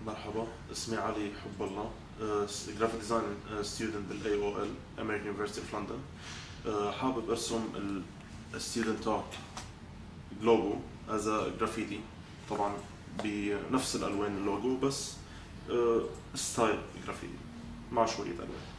مرحبا، اسمي علي حب الله. جرافيك ديزاين ستودنت بالاي او ال American University of London. حابب ارسم الستودنت توك لوجو از جرافيتي، طبعا بنفس الالوان اللوجو بس ستايل جرافيتي مع شوية الوان.